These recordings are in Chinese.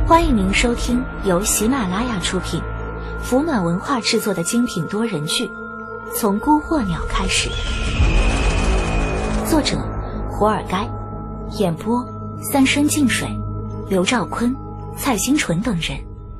欢迎您收听由喜马拉雅出品、福暖文化制作的精品多人剧《从孤惑鸟开始》，作者胡尔该，演播三生净水、刘兆坤、蔡新纯等人。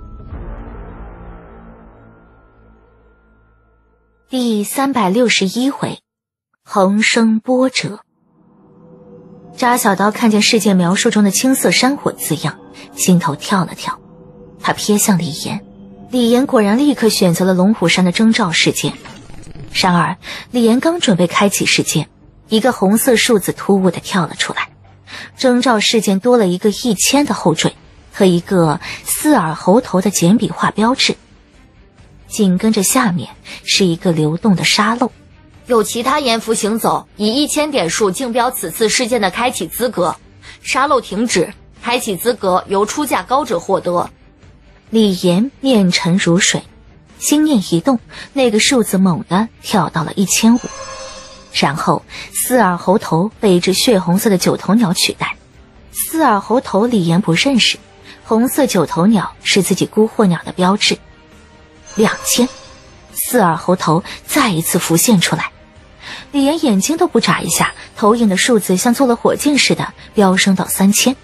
第361回，横生波折。扎小刀看见事件描述中的青色山火字样，心头跳了跳。他瞥向李岩，李岩果然立刻选择了龙虎山的征召事件。然而李岩刚准备开启事件，一个红色数字突兀地跳了出来，征召事件多了一个1000的后缀和一个4耳猴头的简笔画标志，紧跟着下面是一个流动的沙漏， 有其他阎浮行走以1000点数竞标此次事件的开启资格，沙漏停止，开启资格由出价高者获得。 李岩面沉如水，心念一动，那个数字猛地跳到了1500，然后4耳猴头被一只血红色的九头鸟取代。4耳猴头李岩不认识，红色九头鸟是自己孤惑鸟的标志。2000，4耳猴头再一次浮现出来，李岩眼睛都不眨一下，投影的数字像做了火箭似的飙升到3000。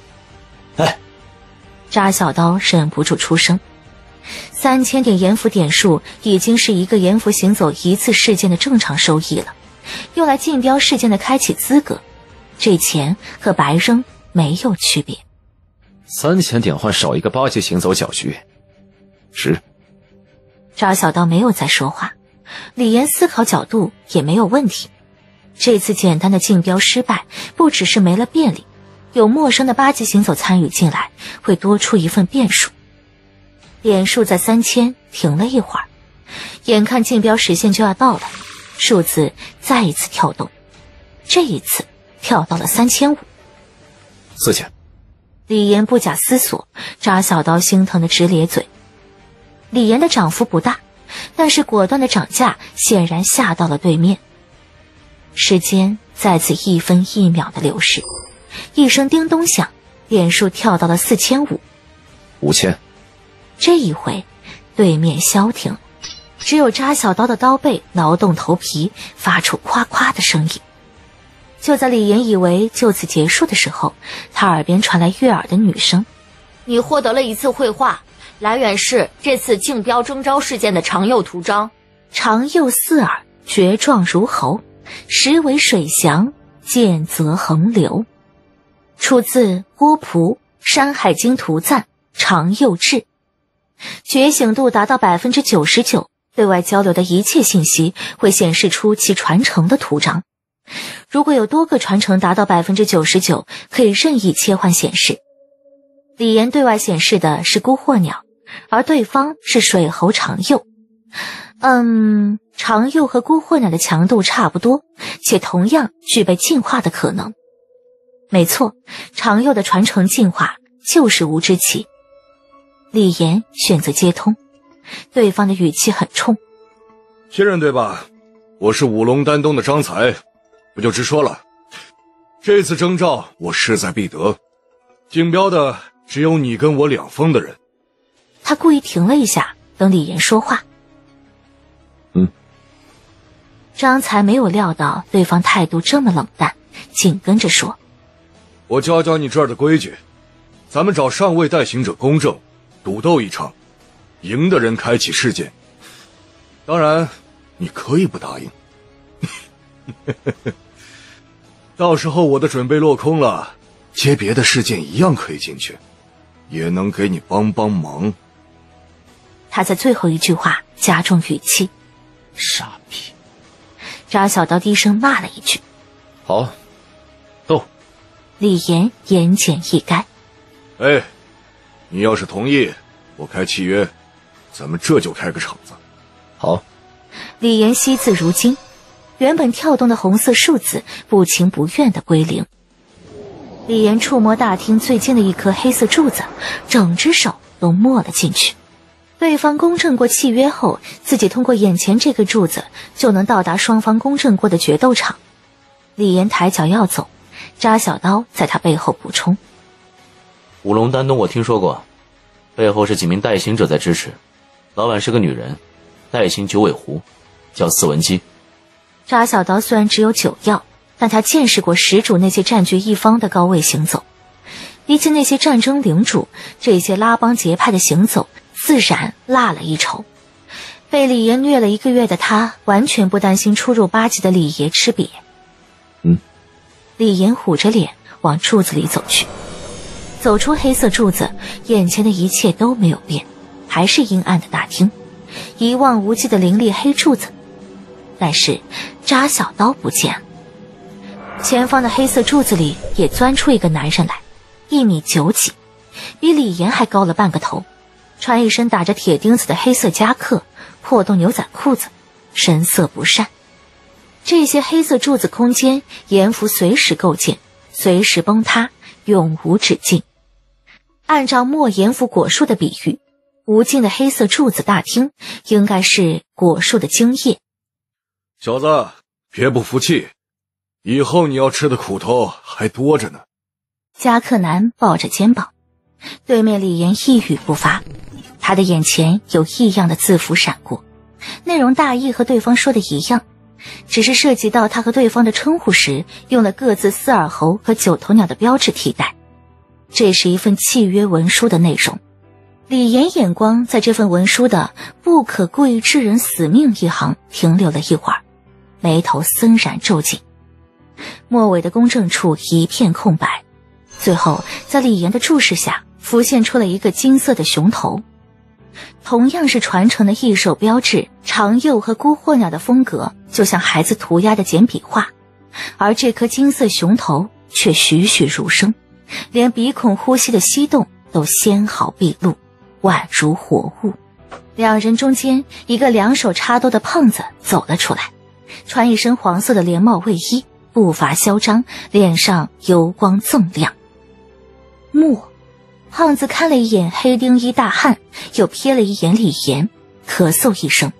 扎小刀忍不住出声，3000点阎浮点数已经是一个阎浮行走一次事件的正常收益了，用来竞标事件的开启资格，这钱和白扔没有区别。 3000点换少一个8级行走搅局，是。 扎小刀没有再说话，李岩思考角度也没有问题。这次简单的竞标失败，不只是没了便利，有陌生的8级行走参与进来，会多出一份变数。点数在3000停了一会儿，眼看竞标时限就要到了，数字再一次跳动，这一次跳到了3500。 4000。 李岩不假思索，扎小刀心疼的直咧嘴。李岩的涨幅不大，但是果断的涨价显然吓到了对面。时间再次1分1秒的流逝，一声叮咚响，点数跳到了4500。 5000。 这一回对面消停了，只有扎小刀的刀背挠动头皮，发出夸夸的声音。就在李岩以为就此结束的时候，他耳边传来悦耳的女声： 你获得了一次绘画，来源是这次竞标征召事件的长幼图章。 长幼4耳，绝壮如猴，实为水翔，见则横流。出自郭璞《山海经图赞》长幼志。觉醒度达到 99%， 对外交流的一切信息会显示出其传承的图章。如果有多个传承达到 99%， 可以任意切换显示。李岩对外显示的是孤惑鸟，而对方是水猴长幼。长幼和孤惑鸟的强度差不多，且同样具备进化的可能。没错，长幼的传承进化就是无之旗。李岩选择接通，对方的语气很冲： 确认对吧？我是五龙丹东的张才，我就直说了，这次征召我势在必得，竞标的只有你跟我2封的人。 他故意停了一下，等李岩说话。张才没有料到对方态度这么冷淡，紧跟着说： 我教教你这儿的规矩，咱们找上位代行者公正赌斗一场，赢的人开启事件。当然你可以不答应到时候我的准备落空了，接别的事件一样可以进去，也能给你帮帮忙。 他在最后一句话加重语气： 傻逼。 扎小刀低声骂了一句： 好，斗。 李岩言简意赅： 你要是同意，我开契约，咱们这就开个场子。 好。 李岩惜字如金，原本跳动的红色数字不情不愿地归零。李岩触摸大厅最近的一颗黑色柱子，整只手都没了进去。对方公证过契约后，自己通过眼前这个柱子就能到达双方公证过的决斗场。李岩抬脚要走，扎小刀在他背后补充： 五龙丹东我听说过， 背后是几名带行者在支持，老板是个女人，带行九尾狐，叫司文姬。 扎小刀虽然只有9曜，但他见识过始祖那些占据一方的高位行走。比起那些战争领主，这些拉帮结派的行走自然落了一筹。被李岩虐了1个月的他，完全不担心初入8级的李爷吃瘪。李岩虎着脸往柱子里走去。走出黑色柱子，眼前的一切都没有变，还是阴暗的大厅，一望无际的凌厉黑柱子。但是扎小刀不见了。前方的黑色柱子里也钻出一个男人来，1米9几，比李岩还高了半个头，穿一身打着铁钉子的黑色夹克，破洞牛仔裤子，神色不善。这些黑色柱子空间，阎浮随时构建，随时崩塌，永无止境。按照莫阎浮果树的比喻，无尽的黑色柱子大厅应该是果树的茎叶。 小子，别不服气，以后你要吃的苦头还多着呢。 夹克男抱着肩膀，对面李岩一语不发，他的眼前有异样的字符闪过，内容大意和对方说的一样，只是涉及到他和对方的称呼时用了各自4耳猴和9头鸟的标志替代。这是一份契约文书的内容。李岩眼光在这份文书的不可故意致人死命一行停留了一会儿，眉头森然皱紧。末尾的公证处一片空白，最后在李岩的注视下浮现出了一个金色的熊头。同样是传承的异兽标志，长幼和孤惑鸟的风格就像孩子涂鸦的简笔画，而这颗金色熊头却栩栩如生，连鼻孔呼吸的吸动都纤毫毕露，宛如活物。两人中间一个2手插兜的胖子走了出来，穿一身黄色的连帽卫衣，步伐嚣张，脸上油光锃亮。胖子看了一眼黑丁衣大汉，又瞥了一眼李岩，咳嗽一声，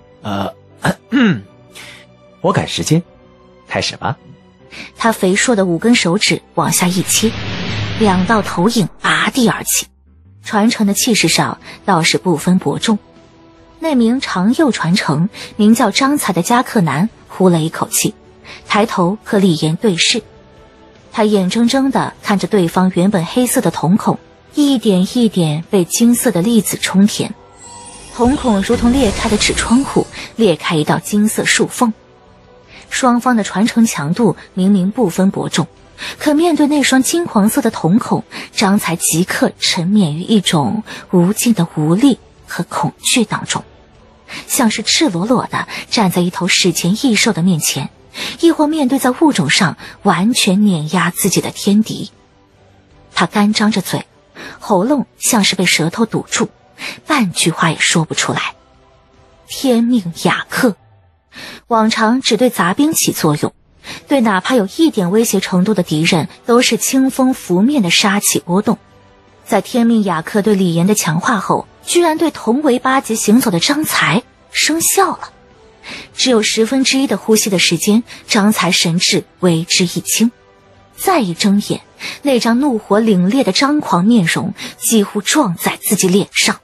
我赶时间，开始吧。 他肥硕的5根手指往下一切，2道投影拔地而起，传承的气势上倒是不分伯仲。那名长幼传承名叫张才的夹克男呼了一口气，抬头和李岩对视。他眼睁睁地看着对方原本黑色的瞳孔一点一点被金色的粒子冲填，瞳孔如同裂开的纸窗户，裂开一道金色竖缝。双方的传承强度明明不分伯仲，可面对那双金黄色的瞳孔，张才即刻沉湎于一种无尽的无力和恐惧当中，像是赤裸裸地站在一头史前异兽的面前，亦或面对在物种上完全碾压自己的天敌。他干张着嘴，喉咙像是被舌头堵住，半句话也说不出来。天命雅克，往常只对杂兵起作用，对哪怕有一点威胁程度的敌人都是清风拂面的杀气波动。在天命雅克对李岩的强化后，居然对同为8级行走的张才生效了。只有1/10的呼吸的时间，张才神智为之一清，再一睁眼，那张怒火凛冽的张狂面容几乎撞在自己脸上。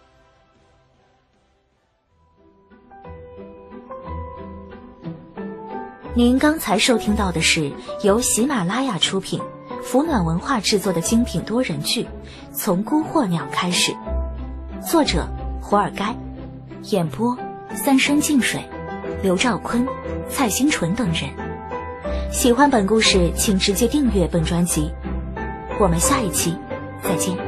您刚才收听到的是由喜马拉雅出品，福暖文化制作的精品多人剧《从孤惑鸟开始》，作者火尔该，演播三生净水、刘兆坤、蔡新纯等人。喜欢本故事请直接订阅本专辑，我们下一期再见。